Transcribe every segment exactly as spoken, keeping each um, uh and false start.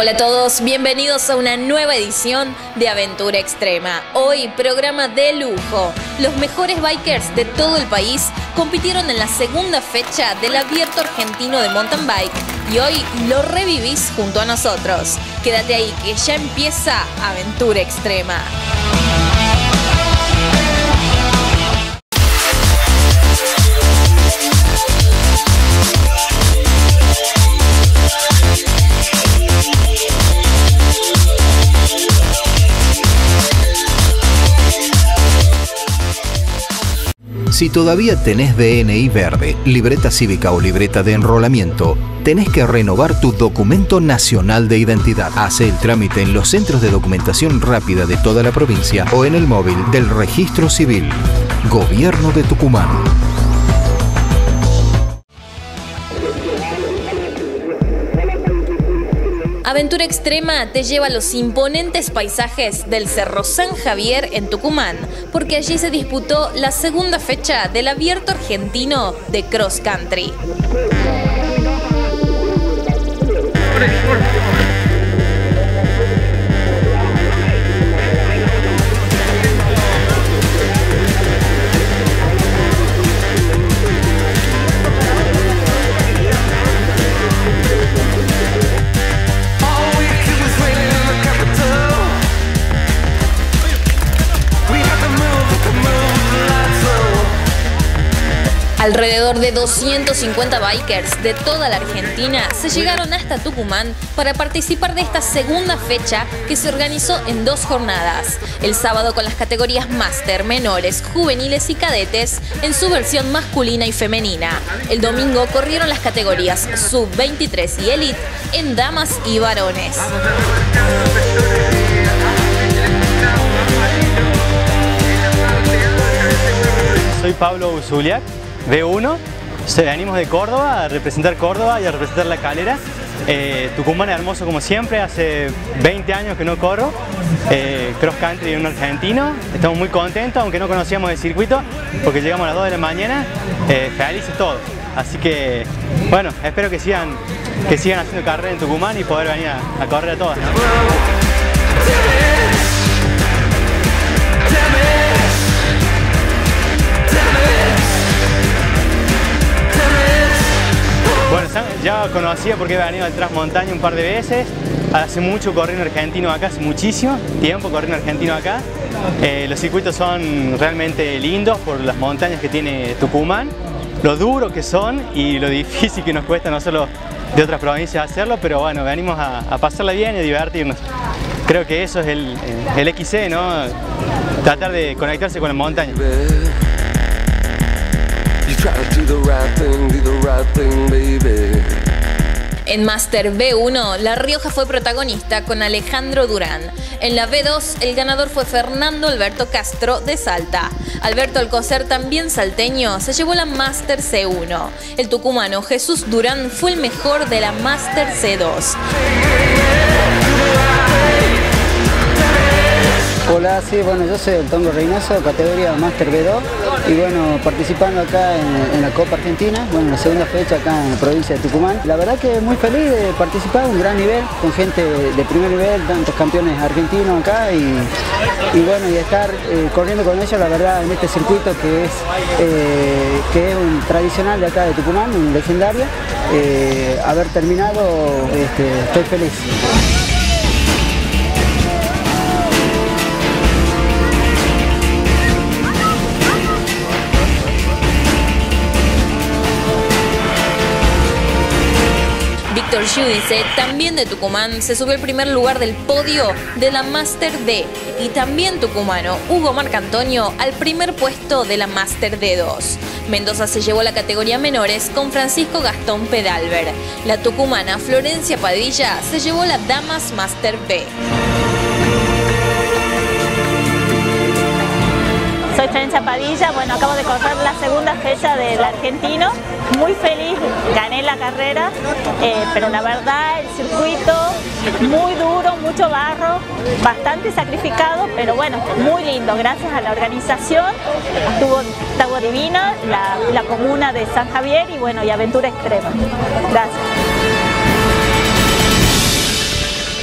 Hola a todos, bienvenidos a una nueva edición de Aventura Extrema. Hoy, programa de lujo. Los mejores bikers de todo el país compitieron en la segunda fecha del Abierto Argentino de Mountain Bike y hoy lo revivís junto a nosotros. Quédate ahí que ya empieza Aventura Extrema. Si todavía tenés D N I verde, libreta cívica o libreta de enrolamiento, tenés que renovar tu documento nacional de identidad. Hace el trámite en los centros de documentación rápida de toda la provincia o en el móvil del Registro Civil. Gobierno de Tucumán. Aventura Extrema te lleva a los imponentes paisajes del Cerro San Javier en Tucumán, porque allí se disputó la segunda fecha del Abierto Argentino de Cross Country. Alrededor de doscientos cincuenta bikers de toda la Argentina se llegaron hasta Tucumán para participar de esta segunda fecha que se organizó en dos jornadas. El sábado con las categorías Máster, Menores, Juveniles y Cadetes en su versión masculina y femenina. El domingo corrieron las categorías Sub veintitrés y Elite en damas y varones. Soy Pablo Zuliak, B uno, venimos de Córdoba a representar Córdoba y a representar La Calera. Eh, Tucumán es hermoso como siempre, hace veinte años que no corro, eh, cross country en un argentino, estamos muy contentos aunque no conocíamos el circuito porque llegamos a las dos de la mañana, eh, felices todos. Así que bueno, espero que sigan, que sigan haciendo carrera en Tucumán y poder venir a, a correr a todas, ¿no? Bueno, ya conocía porque he venido al Transmontaña un par de veces. Hace mucho corrí en argentino acá, hace muchísimo tiempo corrí en argentino acá. Eh, los circuitos son realmente lindos por las montañas que tiene Tucumán, lo duro que son y lo difícil que nos cuesta no solo de otras provincias hacerlo, pero bueno, venimos a, a pasarla bien y a divertirnos. Creo que eso es el, el X C, ¿no? Tratar de conectarse con las montañas. En Máster B uno, La Rioja fue protagonista con Alejandro Durán. En la B dos, el ganador fue Fernando Alberto Castro de Salta. Alberto Alcocer, también salteño, se llevó la Máster C uno. El tucumano Jesús Durán fue el mejor de la Máster C dos. Hola, sí, bueno, yo soy el Tongo Reynoso, categoría Máster B dos y bueno, participando acá en, en la Copa Argentina, bueno, en la segunda fecha acá en la provincia de Tucumán. La verdad que muy feliz de participar, un gran nivel, con gente de primer nivel, tantos campeones argentinos acá y, y bueno, y estar eh, corriendo con ellos, la verdad, en este circuito que es, eh, que es un tradicional de acá de Tucumán, un legendario, eh, haber terminado, este, estoy feliz. Víctor Giudice, también de Tucumán, se subió al primer lugar del podio de la Máster D y también tucumano Hugo Marcantonio al primer puesto de la Máster D dos. Mendoza se llevó la categoría menores con Francisco Gastón Pedalver. La tucumana Florencia Padilla se llevó la Damas Máster B. Soy Florencia Padilla, bueno, acabo de correr la segunda fecha del argentino, muy feliz, gané la carrera, eh, pero la verdad el circuito muy duro, mucho barro, bastante sacrificado, pero bueno, muy lindo, gracias a la organización, estuvo, estuvo divina, la, la comuna de San Javier y bueno, y Aventura Extrema. Gracias.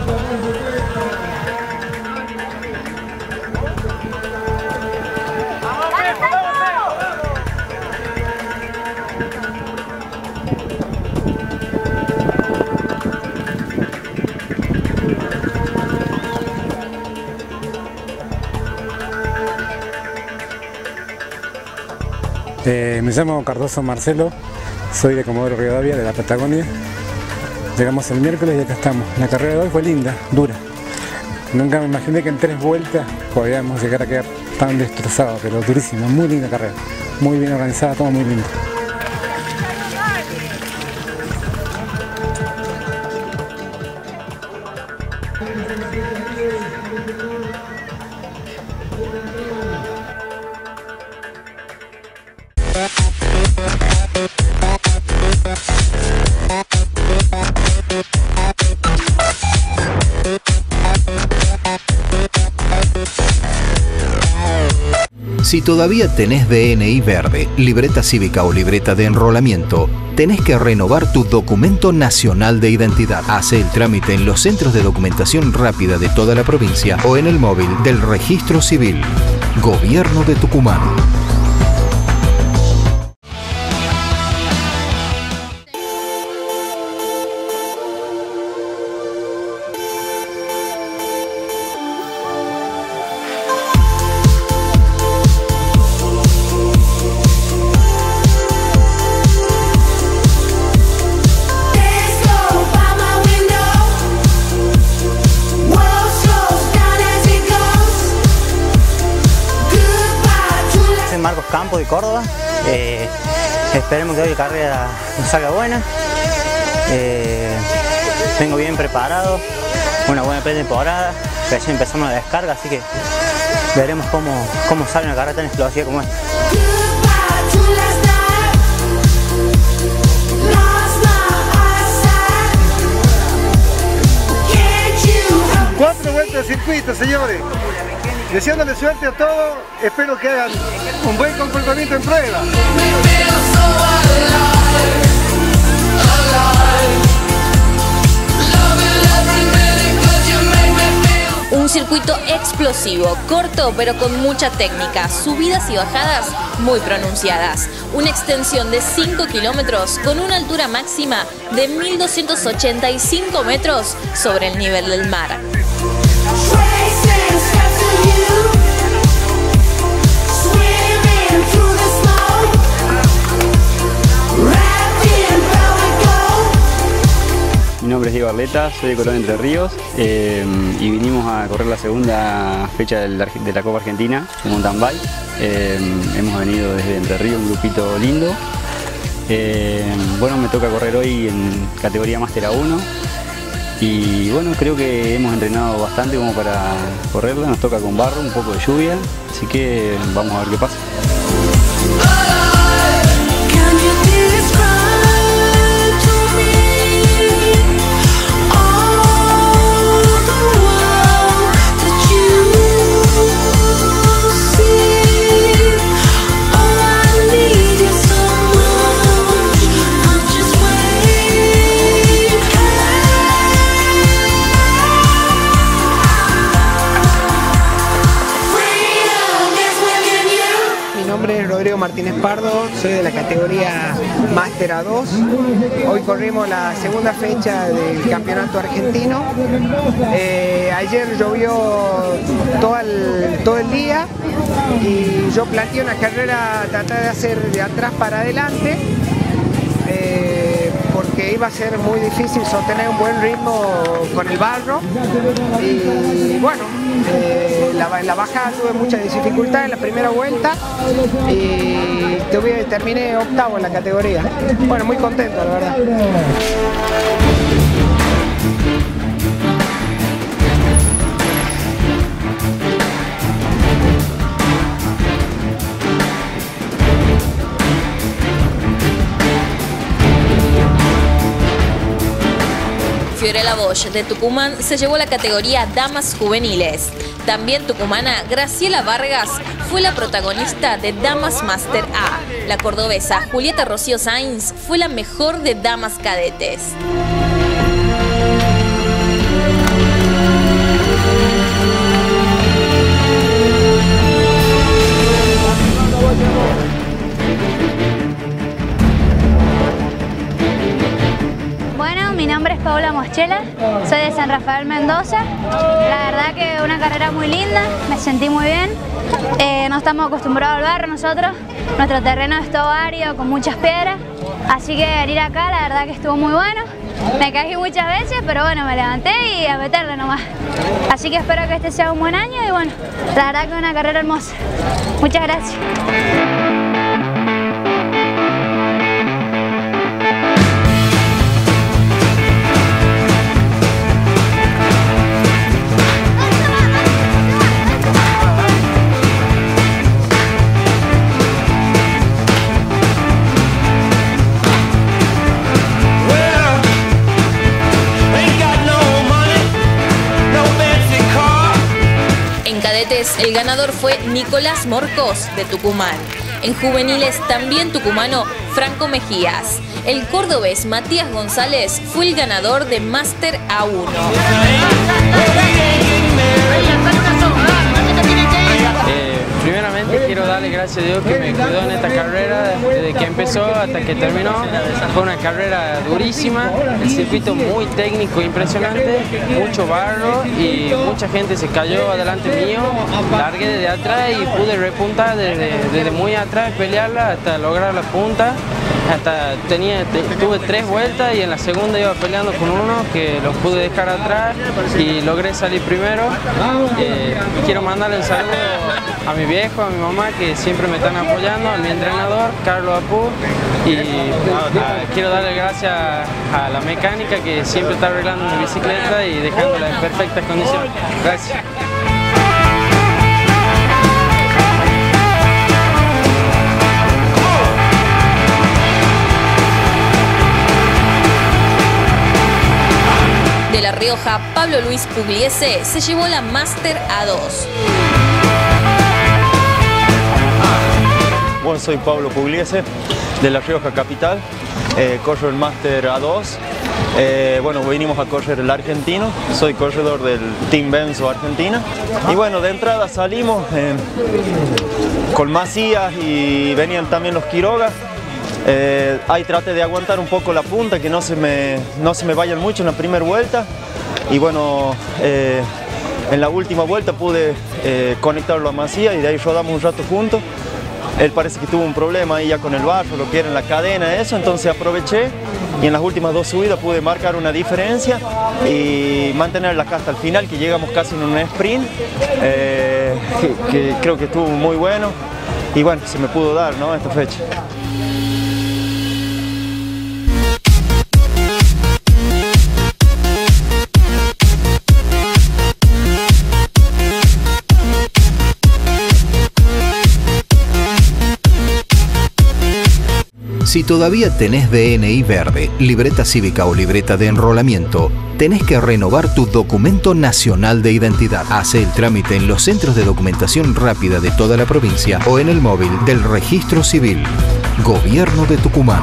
Eh, me llamo Cardoso Marcelo, soy de Comodoro Rivadavia, de la Patagonia. Llegamos el miércoles y acá estamos. La carrera de hoy fue linda, dura. Nunca me imaginé que en tres vueltas podíamos llegar a quedar tan destrozados, pero durísima, muy linda carrera. Muy bien organizada, todo muy lindo. Si todavía tenés D N I verde, libreta cívica o libreta de enrolamiento, tenés que renovar tu documento nacional de identidad. Hace el trámite en los centros de documentación rápida de toda la provincia o en el móvil del Registro Civil. Gobierno de Tucumán. Marcos Campos de Córdoba. Eh, esperemos que hoy la carrera nos salga buena. Eh, vengo bien preparado, una buena pretemporada, recién empezamos la descarga, así que veremos cómo, cómo sale una carrera tan explosiva como esta. Cuatro vueltas de circuito, señores. Deseándole suerte a todos, espero que hagan un buen comportamiento en prueba. Un circuito explosivo, corto pero con mucha técnica, subidas y bajadas muy pronunciadas. Una extensión de cinco kilómetros con una altura máxima de mil doscientos ochenta y cinco metros sobre el nivel del mar. Mi nombre es Diego Arleta, soy de Colón Entre Ríos eh, y vinimos a correr la segunda fecha de la, de la Copa Argentina de Mountain Bike. Eh, hemos venido desde Entre Ríos, un grupito lindo. Eh, bueno, me toca correr hoy en categoría Máster A uno y bueno, creo que hemos entrenado bastante como para correrla. Nos toca con barro, un poco de lluvia, así que vamos a ver qué pasa. Rodrigo Martínez Pardo, soy de la categoría Máster A dos. Hoy corrimos la segunda fecha del campeonato argentino. Eh, ayer llovió todo el, todo el día y yo planteé una carrera, tratar de hacer de atrás para adelante, eh, porque iba a ser muy difícil sostener un buen ritmo con el barro. Y bueno, eh, la, en la bajada tuve mucha dificultad en la primera vuelta y tuve, terminé octavo en la categoría. Bueno, muy contento, la verdad. Fiorella Bosch de Tucumán se llevó la categoría Damas Juveniles. También tucumana Graciela Vargas fue la protagonista de Damas Máster A. La cordobesa Julieta Rocío Sainz fue la mejor de Damas Cadetes. soy de San Rafael, Mendoza. La verdad que una carrera muy linda, me sentí muy bien. Eh, no estamos acostumbrados al barro nosotros, nuestro terreno es todo árido con muchas piedras, así que venir acá la verdad que estuvo muy bueno. Me caí muchas veces, pero bueno, me levanté y a meterle nomás. Así que espero que este sea un buen año y bueno, la verdad que una carrera hermosa. Muchas gracias. El ganador fue Nicolás Morcos de Tucumán. En juveniles también tucumano Franco Mejías. El cordobés Matías González fue el ganador de Máster A uno. Eh, primeramente quiero darle gracias a Dios que me cuidó en esta carrera desde que empezó hasta que terminó. Fue una carrera durísima, el circuito muy técnico, impresionante, mucho barro y mucha gente se cayó adelante mío. Largué desde atrás y pude repuntar desde, desde muy atrás, pelearla hasta lograr la punta. Hasta tenía, tuve tres vueltas y en la segunda iba peleando con uno que los pude dejar atrás y logré salir primero. Eh, quiero mandarle un saludo a mi viejo, a mi mamá que siempre me están apoyando, a mi entrenador, Carlos Apu, y a, quiero darle gracias a la mecánica que siempre está arreglando mi bicicleta y dejándola en perfectas condiciones. Gracias. De La Rioja, Pablo Luis Pugliese se llevó la Máster A dos. Bueno, soy Pablo Pugliese, de La Rioja Capital, eh, corro el Máster A dos. Eh, bueno, vinimos a correr el argentino, soy corredor del Team Benzo Argentina. Y bueno, de entrada salimos eh, con Macías y venían también los Quiroga. Eh, ahí traté de aguantar un poco la punta, que no se me, no se me vayan mucho en la primera vuelta. Y bueno, eh, en la última vuelta pude eh, conectarlo a Macías y de ahí rodamos un rato juntos. Él parece que tuvo un problema ahí ya con el barro, lo que era en la cadena, eso, entonces aproveché y en las últimas dos subidas pude marcar una diferencia y mantenerla acá hasta el final, que llegamos casi en un sprint, eh, que, que creo que estuvo muy bueno y bueno, se me pudo dar, ¿no?, esta fecha. Si todavía tenés D N I verde, libreta cívica o libreta de enrolamiento, tenés que renovar tu documento nacional de identidad. Hace el trámite en los centros de documentación rápida de toda la provincia o en el móvil del Registro Civil. Gobierno de Tucumán.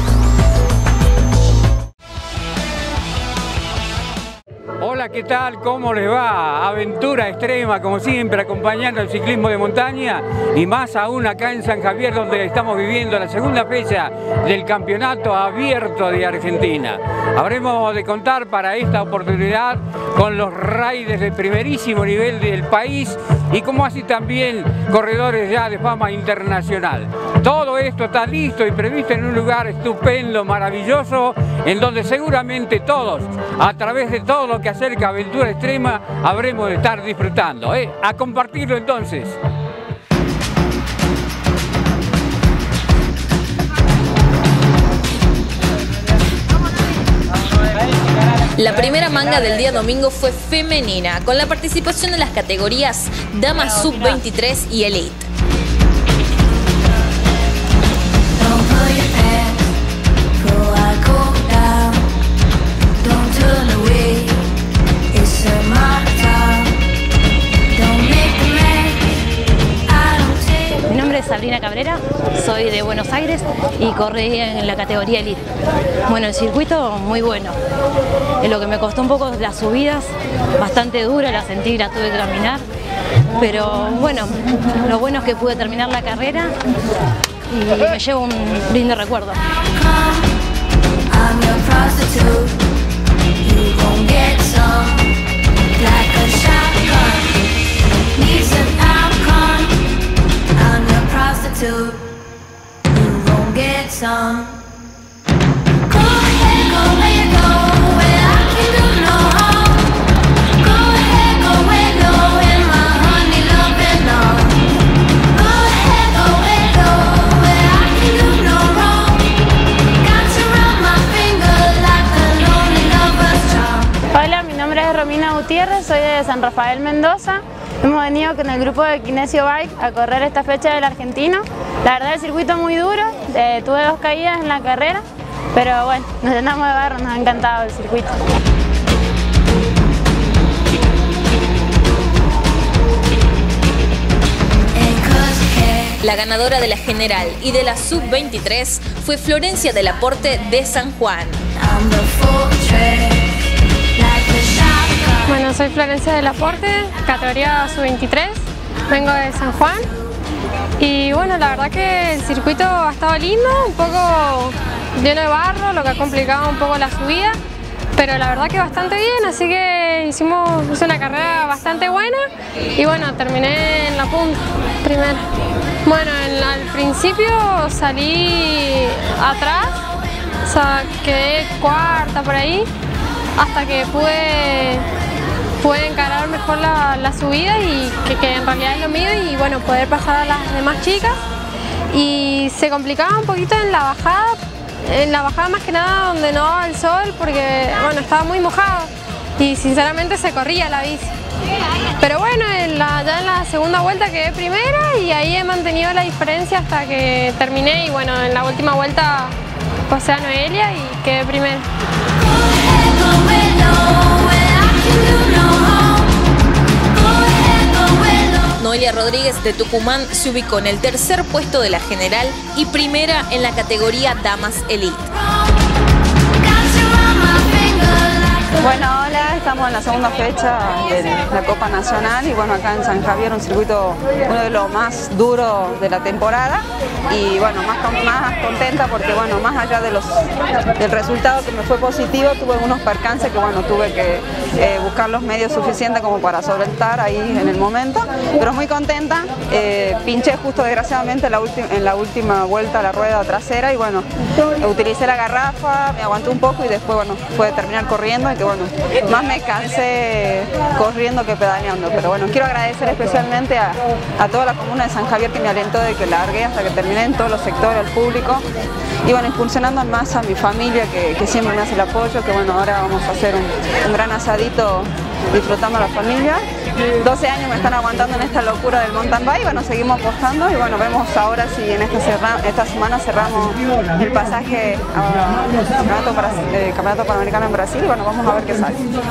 Hola, ¿qué tal? ¿Cómo les va? Aventura extrema, como siempre, acompañando el ciclismo de montaña y más aún acá en San Javier, donde estamos viviendo la segunda fecha del Campeonato Abierto de Argentina. Habremos de contar para esta oportunidad con los riders de primerísimo nivel del país y como así también corredores ya de fama internacional. Todo esto está listo y previsto en un lugar estupendo, maravilloso, en donde seguramente todos, a través de todo lo que acerca a Aventura Extrema, habremos de estar disfrutando. ¿eh? A compartirlo entonces. La primera manga del día domingo fue femenina, con la participación en las categorías Dama Sub veintitrés y Elite. Mi nombre es Sabrina Cabrera, soy de Buenos Aires y corrí en la categoría Elite. Bueno, el circuito muy bueno. Lo que me costó un poco las subidas, bastante dura, la sentí, la tuve que caminar. Pero bueno, lo bueno es que pude terminar la carrera y me llevo un lindo recuerdo. gon' get some, like a shotgun. Need some popcorn, I'm your prostitute. You gon' get some. Go ahead, go where you go, where I can do no harm. Go ahead, go where you go, where my honey loving long. Go ahead, go where you go, where I can do no wrong. Got you around my finger like the lonely lover's charm. Hola, mi nombre es Romina Gutiérrez, soy de San Rafael, Mendoza. Hemos venido con el grupo de Kinesio Bike a correr esta fecha del Argentino. La verdad el circuito es muy duro, eh, tuve dos caídas en la carrera, pero bueno, nos llenamos de barro, nos ha encantado el circuito. La ganadora de la general y de la sub veintitrés fue Florencia del Aporte de San Juan. Bueno, soy Florencia del Aporte, categoría sub veintitrés, vengo de San Juan y bueno, la verdad que el circuito ha estado lindo, un poco lleno de barro, lo que ha complicado un poco la subida, pero la verdad que bastante bien, así que hicimos hice una carrera bastante buena y bueno, terminé en la punta primero. Bueno, en, al principio salí atrás, o sea, quedé cuarta por ahí, hasta que pude, pude encarar mejor la, la subida y que, que en realidad es lo mío y bueno, poder pasar a las demás chicas. Y se complicaba un poquito en la bajada, en la bajada más que nada donde no daba el sol porque bueno, estaba muy mojado y sinceramente se corría la bici. Pero bueno, en la, ya en la segunda vuelta quedé primera y ahí he mantenido la diferencia hasta que terminé y bueno, en la última vuelta pasé a Noelia y quedé primera. Noelia Rodríguez de Tucumán se ubicó en el tercer puesto de la general y primera en la categoría Damas Elite. Bueno, hola, estamos en la segunda fecha de la Copa Nacional y bueno, acá en San Javier, un circuito uno de los más duros de la temporada y bueno, más, más contenta porque bueno, más allá de los, del resultado que me fue positivo, tuve unos percances que bueno, tuve que eh, buscar los medios suficientes como para solventar ahí en el momento, pero muy contenta, eh, pinché justo desgraciadamente la en la última vuelta a la rueda trasera y bueno, utilicé la garrafa, me aguanté un poco y después bueno, pude terminar corriendo y que bueno, más me cansé corriendo que pedaleando, pero bueno, quiero agradecer especialmente a, a toda la comuna de San Javier que me alentó de que largué hasta que terminé en todos los sectores, el público y bueno, impulsionando más a mi familia que, que siempre me hace el apoyo, que bueno, ahora vamos a hacer un, un gran asadito disfrutando a la familia. doce años me están aguantando en esta locura del mountain bike, bueno, seguimos apostando y bueno, vemos ahora si en esta, cerra, esta semana cerramos el pasaje al campeonato, para, eh, campeonato Panamericano en Brasil y bueno, vamos a ver qué sale.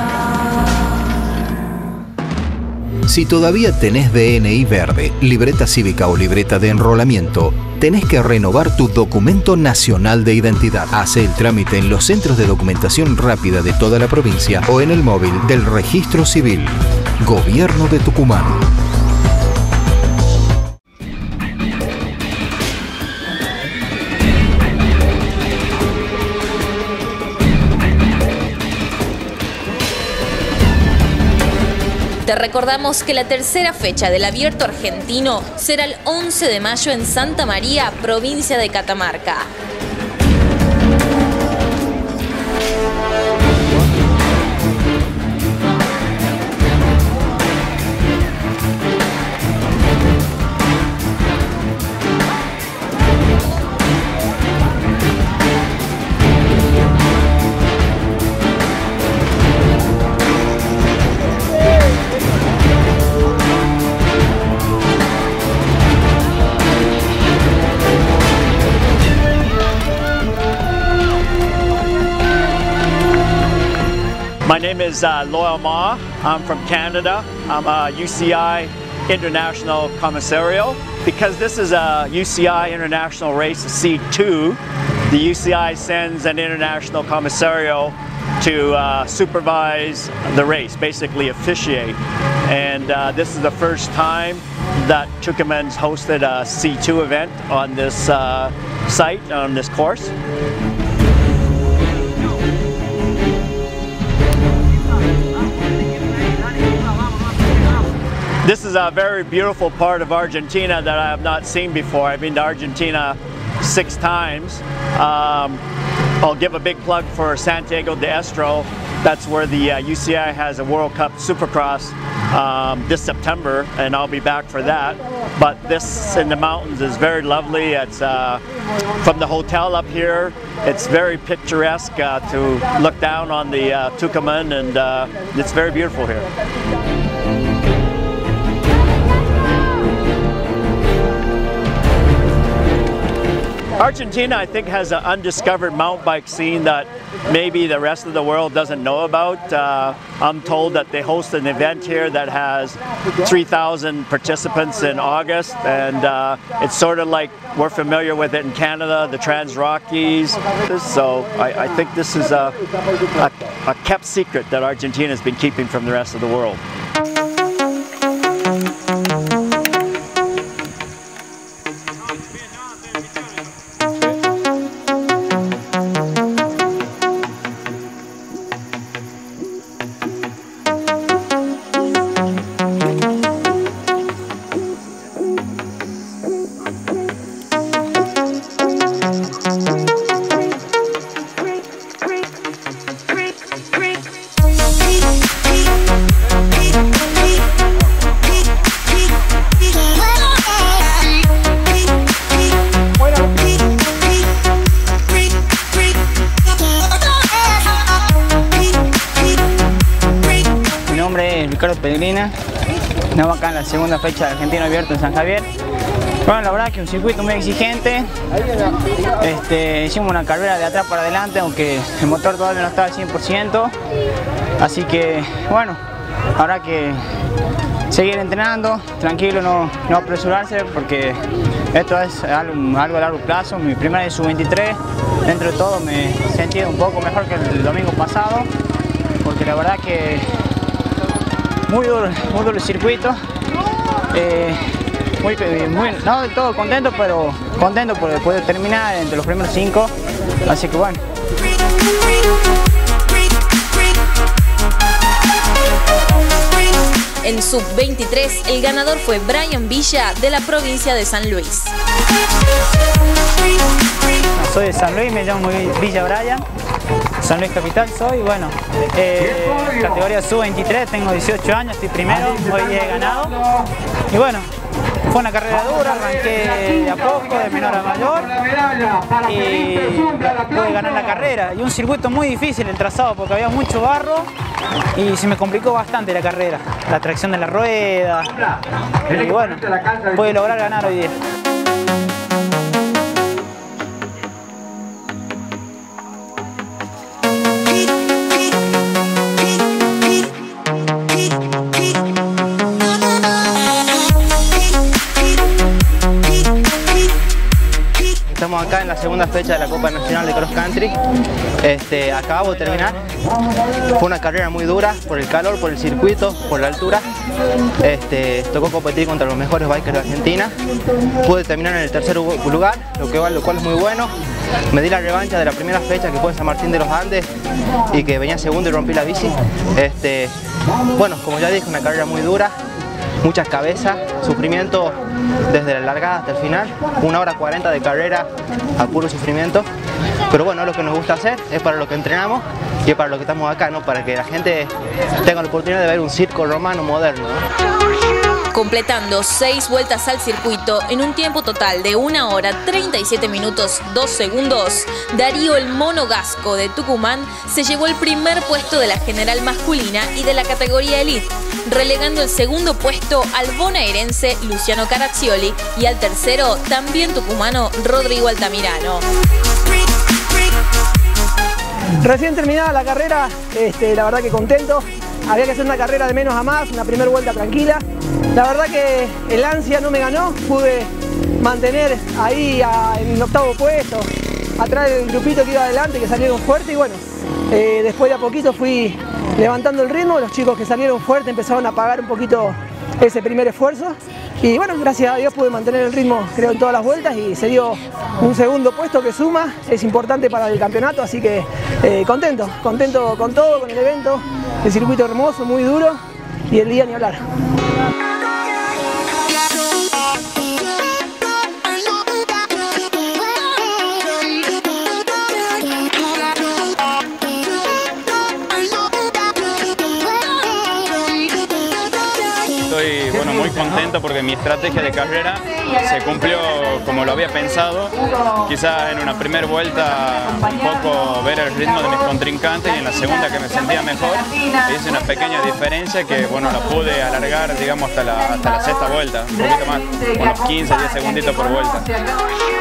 Si todavía tenés D N I verde, libreta cívica o libreta de enrolamiento, tenés que renovar tu documento nacional de identidad. Hace el trámite en los centros de documentación rápida de toda la provincia o en el móvil del Registro Civil. Gobierno de Tucumán. Te recordamos que la tercera fecha del Abierto Argentino será el once de mayo en Santa María, provincia de Catamarca. My name is uh, Loyal Ma. I'm from Canada. I'm a U C I International Commissario. Because this is a U C I International race, C two, the U C I sends an International Commissario to uh, supervise the race, basically officiate. And uh, this is the first time that Tucuman's hosted a C two event on this uh, site, on this course. This is a very beautiful part of Argentina that I have not seen before. I've been to Argentina six times. Um, I'll give a big plug for Santiago de Estero. That's where the uh, U C I has a World Cup Supercross um, this September, and I'll be back for that. But this in the mountains is very lovely. It's uh, from the hotel up here. It's very picturesque uh, to look down on the uh, Tucumán, and uh, it's very beautiful here. Argentina, I think, has an undiscovered mountain bike scene that maybe the rest of the world doesn't know about. Uh, I'm told that they host an event here that has three thousand participants in August, and uh, it's sort of like we're familiar with it in Canada, the Trans Rockies. So I, I think this is a, a, a kept secret that Argentina has been keeping from the rest of the world. Ricardo Pellegrina, estamos acá en la segunda fecha de Argentino Abierto en San Javier. Bueno, la verdad que un circuito muy exigente. Este, hicimos una carrera de atrás para adelante, aunque el motor todavía no estaba al cien por ciento. Así que, bueno, habrá que seguir entrenando, tranquilo, no, no apresurarse, porque esto es algo, algo a largo plazo. Mi primera de sub veintitrés, dentro de todo me he sentido un poco mejor que el domingo pasado, porque la verdad que muy duro, muy duro el circuito. Eh, muy, muy, no del todo contento, pero contento por poder terminar entre los primeros cinco. Así que bueno. En sub veintitrés, el ganador fue Brian Villa, de la provincia de San Luis. Soy de San Luis, me llamo Villa Brian. San Luis Capital soy, bueno, eh, categoría sub veintitrés, tengo dieciocho años, estoy primero, hoy he ganado. Y bueno, fue una carrera dura, arranqué de a poco, de menor a mayor, y pude ganar la carrera. Y un circuito muy difícil el trazado, porque había mucho barro y se me complicó bastante la carrera, la tracción de la rueda. Y bueno, pude lograr ganar hoy día. Estamos acá en la segunda fecha de la Copa Nacional de Cross Country. Este, acabamos de terminar. Fue una carrera muy dura por el calor, por el circuito, por la altura. Este, tocó competir contra los mejores bikers de Argentina. Pude terminar en el tercer lugar, lo, que, lo cual es muy bueno. Me di la revancha de la primera fecha, que fue en San Martín de los Andes, y que venía segundo y rompí la bici. Este, bueno, como ya dije, una carrera muy dura. Muchas cabezas, sufrimiento desde la largada hasta el final, una hora cuarenta de carrera a puro sufrimiento, pero bueno, es lo que nos gusta hacer, es para lo que entrenamos y es para lo que estamos acá, ¿no? Para que la gente tenga la oportunidad de ver un circo romano moderno, ¿no? Completando seis vueltas al circuito en un tiempo total de una hora treinta y siete minutos dos segundos, Darío el Mono Gasco de Tucumán se llevó el primer puesto de la general masculina y de la categoría Elite, relegando el segundo puesto al bonaerense Luciano Caraccioli y al tercero, también tucumano, Rodrigo Altamirano. Recién terminada la carrera, este, la verdad que contento. Había que hacer una carrera de menos a más, una primera vuelta tranquila. La verdad que el ansia no me ganó, pude mantener ahí a, en el octavo puesto, atrás del grupito que iba adelante, que salieron fuerte, y bueno, eh, después de a poquito fui levantando el ritmo. Los chicos que salieron fuerte empezaron a apagar un poquito ese primer esfuerzo, y bueno, gracias a Dios pude mantener el ritmo, creo, en todas las vueltas, y se dio un segundo puesto que suma, es importante para el campeonato, así que eh, contento, contento con todo, con el evento, el circuito hermoso, muy duro, y el día ni hablar. contento porque mi estrategia de carrera se cumplió como lo había pensado. Quizás en una primera vuelta un poco ver el ritmo de mis contrincantes y en la segunda que me sentía mejor hice una pequeña diferencia que bueno, la pude alargar digamos hasta la, hasta la sexta vuelta, un poquito más, unos quince, diez segunditos por vuelta.